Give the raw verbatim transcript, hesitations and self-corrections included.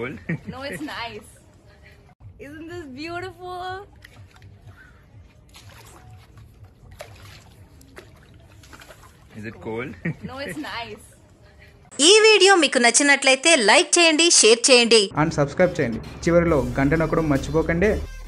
cold? No, it's nice. Isn't this beautiful? Is it cold? No, it's nice. ఈ video మీకు నచ్చినట్లయితే like చేయండి, share చేయండి and subscribe చేయండి. చివరిలో గంట నొక్కడం మర్చిపోకండి.